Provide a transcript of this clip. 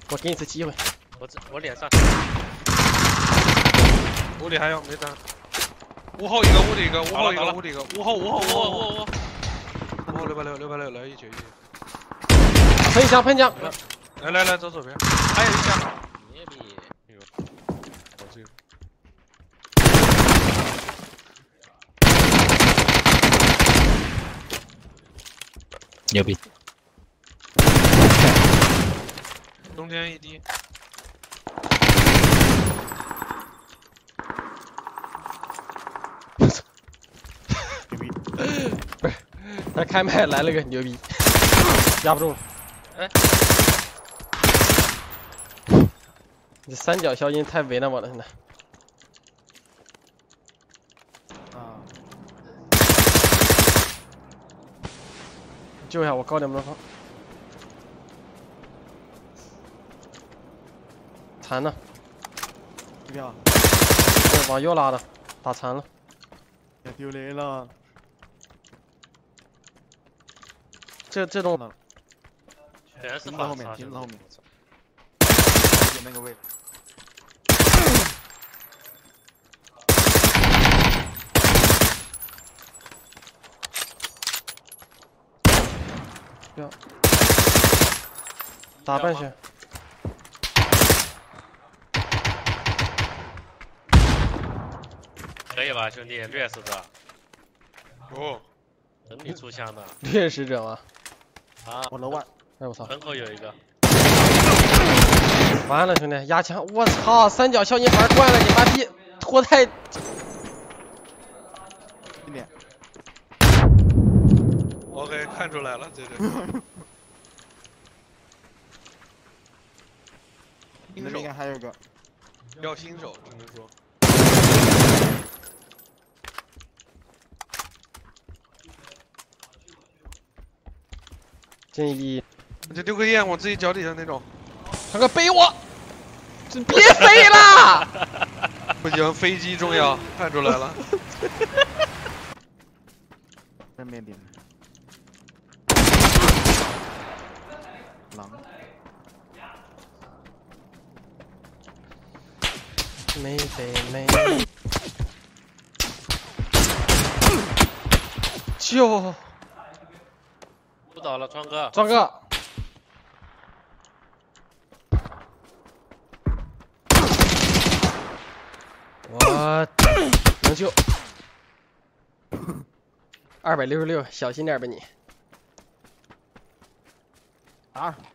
我给你次机会。 我脸上。 屋里还有没单。屋后一个，屋里一个，屋后一个，屋里一个，屋后660来一起。 喷枪。 来走左边，还有一枪。 牛逼！ 我这个。 牛逼！ 中间一滴。 牛逼！不是，他开麦来了个牛逼，压不住了。 哎， 你三角消音太为难我了，现在。 啊！ 救一下我高点不能放。残了。 这边啊， 对，往右拉的，打残了。 也丢雷了。 这种全是停在后面，停在后面。就那个位置。 要打半血。 可以吧，兄弟，掠食者。 哦， 等你出枪的。 掠食者吗？ 啊！ 我楼外。 哎我操！ 门口有一个。 完了，兄弟，压枪！我操，三角消音玩惯了，你妈逼拖太。 对面。 OK， 看出来了，这是。 那边应该还有个。 要新手，只能说。 建议。 我就丢个烟往自己脚底下那种。 他哥背我！别飞啦！ 不行，飞机重要，看出来了。 正面点。狼。 没飞没。救！ 不倒了，庄哥。 庄哥。我能救。266，小心点吧你。 2。